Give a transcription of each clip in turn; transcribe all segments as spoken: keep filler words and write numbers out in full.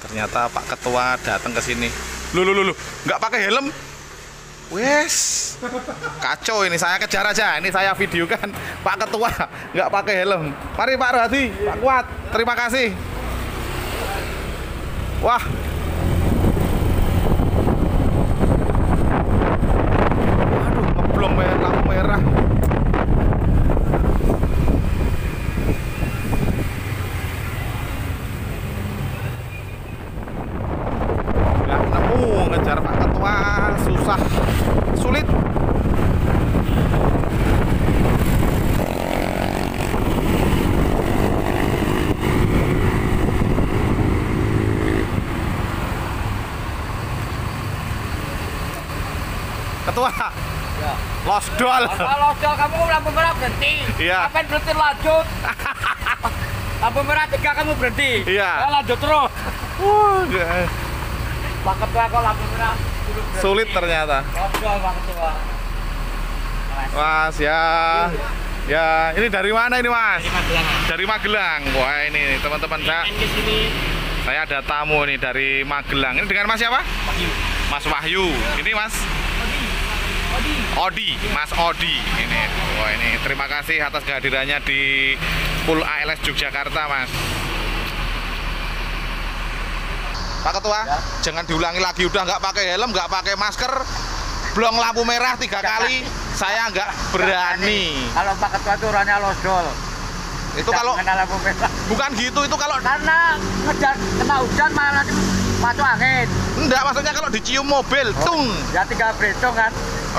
Ternyata Pak Ketua datang ke sini. Lu lu lu, lu. Nggak pakai helm. Wes, kacau ini. Saya kejar aja. Ini saya videokan Pak Ketua nggak pakai helm. Mari Pak Rohadi, Pak Kuat. Terima kasih. Wah. Aduh, ngeblong merah, lampu merah. Nggak nemu ngejar Pak Ketua, susah, sulit. Ketua, Ya. losdol. Kalau losdol kamu lampu merah berhenti. Iya. Ngapain berhenti lanjut? Lampu merah tiga kamu berhenti. Iya. Ya, lanjut terus. Wah, nggak- Pak Ketua kok lampu merah suruh berhenti. sulit ternyata. Losdol Pak Ketua. Mas ya, ya ini dari mana ini Mas? Dari Magelang. Dari Magelang. Wah ini teman-teman saya, Main ke sini. saya ada tamu nih dari Magelang. Ini dengan Mas siapa? Wahyu. Mas Wahyu. Ini Mas Odi. Odi, Mas Odi. Ini, wah ini terima kasih atas kehadirannya di Pool A L S Yogyakarta, Mas. Pak Ketua, Ya. jangan diulangi lagi. Udah nggak pakai helm, nggak pakai masker, blong lampu merah tiga kali. Saya nggak berani. Kalau Pak Ketua itu orangnya losdol. Itu Tidak kalau mengenal lampu merah. bukan gitu, itu kalau Karena ngejar kena hujan malah nanti masuk angin. enggak, maksudnya kalau dicium mobil, tung. Ya tinggal berhitung kan.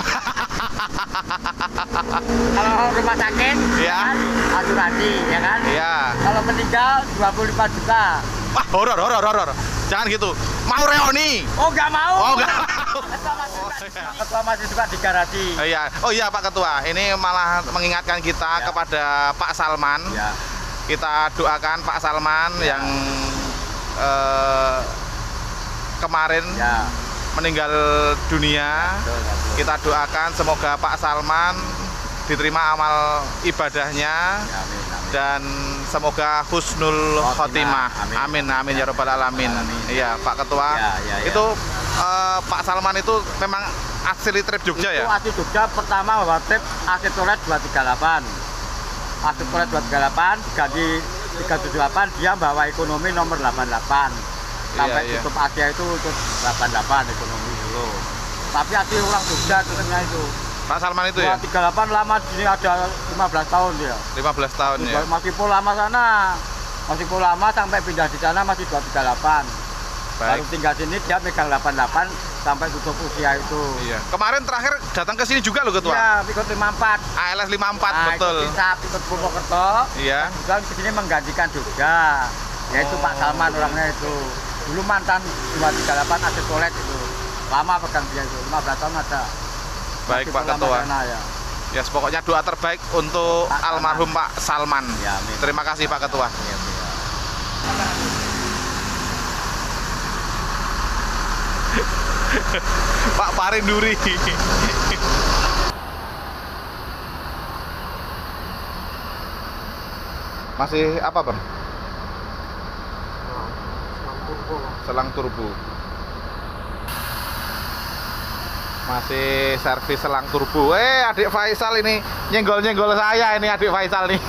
Kalau rumah sakit, Ya. kan, asuransi, ya kan? Iya. Kalau meninggal dua puluh lima juta. Wah, horor, horor, horor. Jangan gitu. Mau reoni. Oh, nggak mau. Oh, enggak. Ketua masih, Oh, juga- iya. Ketua masih juga di garasi. Oh iya, oh iya Pak Ketua. Ini malah mengingatkan kita Ya. kepada Pak Salman. Ya. Kita doakan Pak Salman Ya. yang eh, kemarin Ya. meninggal dunia. Betul, betul. Kita doakan semoga Pak Salman diterima amal ibadahnya Ya, amin, amin. dan semoga husnul khotimah. Khotimah. Amin, Amin. amin ya rabbal alamin. Amin. Iya, Pak Ketua. Ya, ya, ya. Itu eh, Pak Salman itu memang asli trip Jogja Itu ya? asli Jogja pertama bawa trip asli Toret dua tiga delapan. Asli Toret dua tiga delapan, ganti tiga tujuh delapan, dia bawa ekonomi nomor delapan delapan. Sampai Iya, iya. tutup Asia itu untuk delapan delapan ekonomi dulu. Tapi asli orang Jogja sebenarnya itu. Pak Salman itu ya? dua tiga delapan lama di sini ada lima belas tahun dia. lima belas tahun ya? Masih pun lama sana. Masih pun lama sampai pindah di sana masih dua tiga delapan. Baru Baik. tinggal sini dia megang delapan delapan sampai tutup usia itu. Iya. Kemarin terakhir datang ke sini juga loh Ketua? Iya, ikut lima puluh empat. A L S lima puluh empat, Nah, betul. ikut Isap, ikut Purwokerto. Iya. Juga di sini menggantikan Jogja. Yaitu Pak Salman orangnya itu. Dulu mantan dua tiga delapan ada toilet itu. Lama pegang dia itu, lima belas tahun ada. Baik Masih Pak lama Ketua. sana, ya. Ya, pokoknya doa terbaik untuk Pak Salman. almarhum Pak Salman. Ya, amin. Terima kasih Pak Ketua. Iya, iya. Pak Parinduri. Masih apa Bang? Selang turbo. Masih servis selang turbo. Eh, adik Faisal ini nyenggol-nyenggol saya ini adik Faisal nih.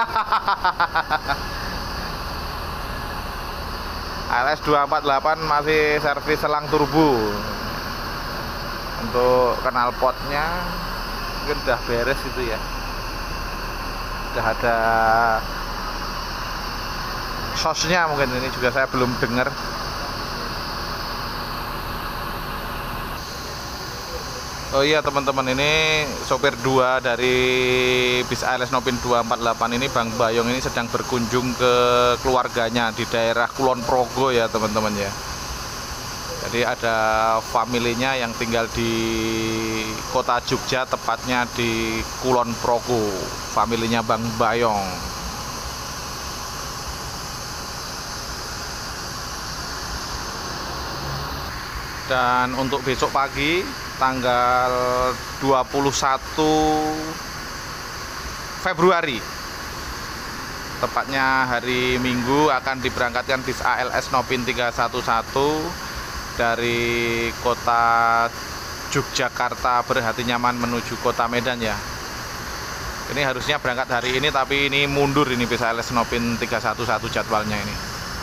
A L S dua empat delapan masih servis selang turbo. Untuk knalpotnya mungkin udah beres itu ya. Udah ada sosnya, mungkin ini juga saya belum dengar. Oh iya teman-teman, ini sopir dua dari bis A L S Nopin dua empat delapan ini, Bang Bayong ini sedang berkunjung ke keluarganya di daerah Kulon Progo ya teman-teman ya. Jadi ada familinya yang tinggal di kota Jogja, tepatnya di Kulon Progo, familinya Bang Bayong. Dan untuk besok pagi tanggal dua puluh satu Februari tepatnya hari Minggu akan diberangkatkan bis A L S Nopin tiga satu satu dari kota Yogyakarta Berhati Nyaman menuju kota Medan ya. Ini harusnya berangkat hari ini, tapi ini mundur ini bis A L S Nopin tiga satu satu jadwalnya ini.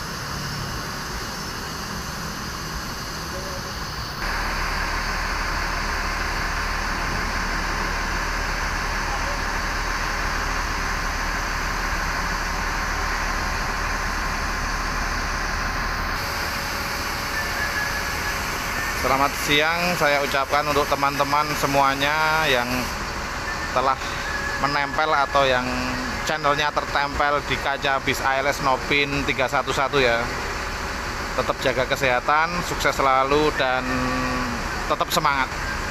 Selamat siang saya ucapkan untuk teman-teman semuanya yang telah menempel atau yang channelnya tertempel di kaca bis A L S Nopin tiga satu satu ya. Tetap jaga kesehatan, sukses selalu dan tetap semangat.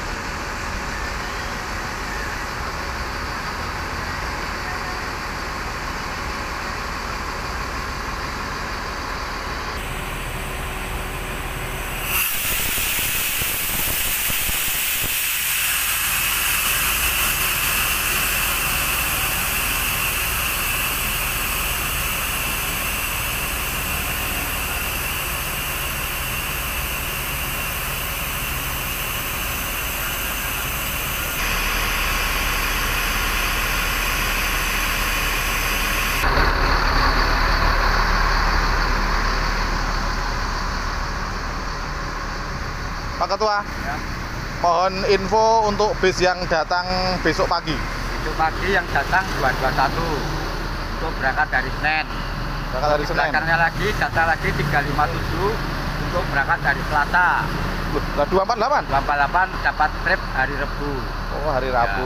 Pak Ketua, Ya. mohon info untuk bis yang datang besok pagi. Besok pagi yang datang dua dua satu untuk berangkat dari Senin. Berangkat dari Di Senin. belakangnya lagi datang lagi tiga lima tujuh untuk berangkat dari Selasa. Lah dua empat delapan. dua empat delapan dapat trip hari Rabu. Oh, hari Rabu.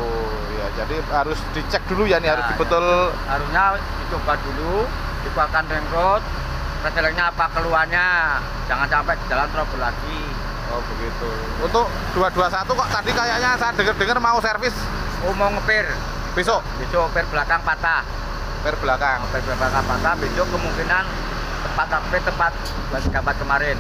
Ya, jadi harus dicek dulu ya nih, harus Ya, dibetul. Harusnya dicoba dulu, dibuatkan ring road, reselingnya apa keluarnya, jangan sampai di jalan trouble lagi. Oh, begitu. Untuk dua dua satu kok tadi kayaknya saya dengar-dengar mau servis Oh, mau ngepir, besok, besok pir belakang patah, per belakang. pir belakang patah, besok kemungkinan tempat sampai tempat dua tiga empat kemarin.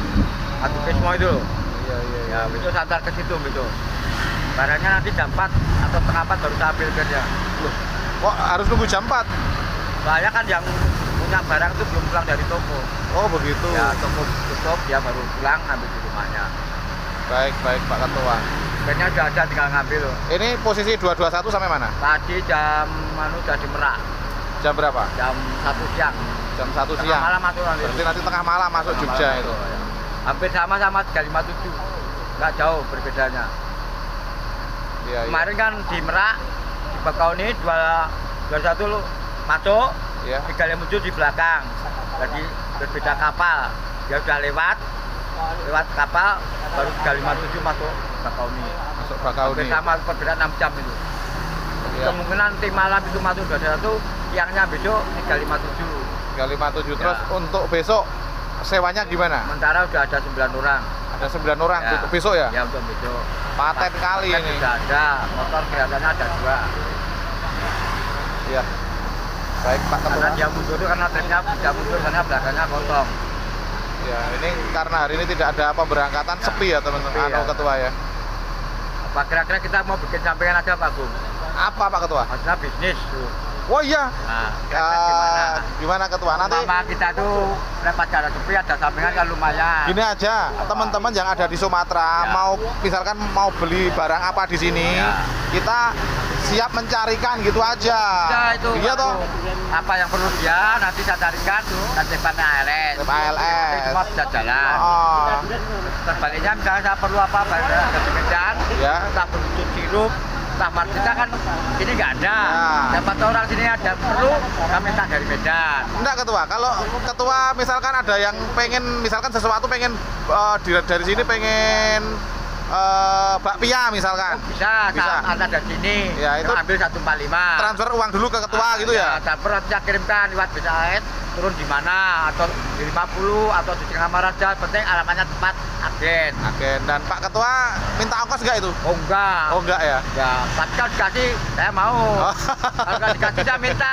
Aku ke semua itu. Iya, iya, Ya, besok santar ke situ besok. Barangnya nanti jam empat atau setengah empat baru saya ambil pirnya. Loh, kok harus nunggu jam empat? Soalnya kan yang punya barang itu belum pulang dari toko. Oh, begitu. Ya, toko tutup, dia baru pulang ambil di rumahnya. Baik, baik Pak Ketua. Pirnya udah ada, tinggal ngambil. Ini posisi dua dua satu sampai mana? Tadi jam anu udah di Merak, Jam berapa? jam satu siang. Jam satu Tengah siang. malam masuk nanti. Berarti nanti tengah malam masuk Tengah Jogja malam itu. masuk, ya. Hampir sama sama tiga lima tujuh. Nggak jauh berbedanya. Iya, iya. Kemarin kan di Merak, di Bakauni dua dua satu masuk, Iya. tiga lima tujuh di belakang. Jadi berbeda kapal. Dia sudah lewat, lewat kapal, baru tiga lima tujuh masuk Bakauni. Masuk Hampir Bakauni. sama perbedaan enam jam itu. Iya. Kemungkinan nanti malam itu masuk dua satu, siangnya besok tiga lima tujuh. tiga lima tujuh. Ya. Terus untuk besok sewanya gimana? Sementara udah ada sembilan orang. Ada sembilan orang Ya. untuk besok ya? Ya untuk besok. Paten kali Kan ini. sudah ada, motor kelihatannya ada dua. Iya. Baik Pak Karena Ketua. dia mundur itu karena tripnya dia mundur karena belakangnya kosong. Ya, ini karena hari ini tidak ada pemberangkatan, Ya. sepi ya teman-teman. Sepi, Anu ya. Ketua ya. Apa kira-kira kita mau bikin sampingan aja Pak Bung? Apa Pak Ketua? Maksudnya bisnis tuh. Oh iya. Nah, kira-kira gimana? Ah, gimana Ketua? Nanti Mama kita tuh lewat cara sepi ada sampingan kan lumayan. gini aja, teman-teman yang ada di Sumatera Ya. mau misalkan mau beli barang apa di sini, Ya. kita siap mencarikan gitu aja. Ya itu Iya Pak toh. Bung. Apa yang perlu dia nanti saya carikan tuh dan depannya A L S. Tip A L S. Jadi semua bisa jalan. Oh, Terbaliknya misalnya saya perlu apa barang dari Medan, Ya. entah berbentuk sirup, entah markita kan ini nggak ada. Ya. Dapat orang sini ada perlu, kami minta dari Medan. enggak Ketua. Kalau Ketua misalkan ada yang pengen misalkan sesuatu pengen eh, di- dari sini pengen eh, bakpia misalkan. Bisa, Bisa. saat ada di sini, Ya, itu ambil satu empat lima. Transfer uang dulu ke Ketua gitu ya. Transfer nanti saya kirimkan lewat B S A S, turun di mana, atau di lima puluh, atau di Singamaraja, penting alamatnya tepat, agen. Agen. Dan Pak Ketua minta ongkos enggak itu? Oh enggak, Oh enggak ya. enggak. Tapi kalau dikasih, saya mau. Oh. Kalau nggak dikasih, saya minta.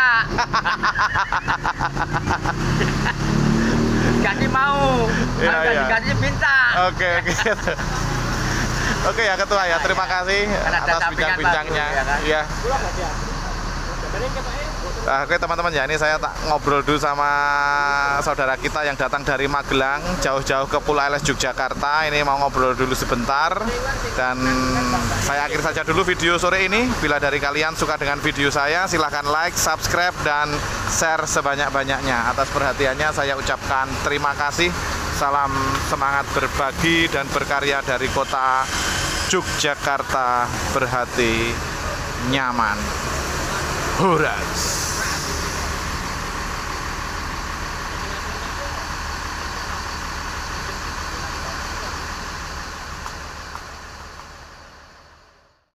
Dikasih mau, Iya, kalau nggak iya. dikasih minta. Oke, oke. Oke ya Ketua ya, terima kasih Kan ada atas sampingan bincang-bincangnya. baru, ya kan? Iya. Nah, oke teman-teman ya, ini saya tak ngobrol dulu sama saudara kita yang datang dari Magelang jauh-jauh ke Pulau Ales Yogyakarta. Ini mau ngobrol dulu sebentar dan saya akhir saja dulu video sore ini. Bila dari kalian suka dengan video saya, silahkan like, subscribe, dan share sebanyak-banyaknya. Atas perhatiannya saya ucapkan terima kasih. Salam semangat berbagi dan berkarya dari kota Yogyakarta, berhati nyaman. Huras.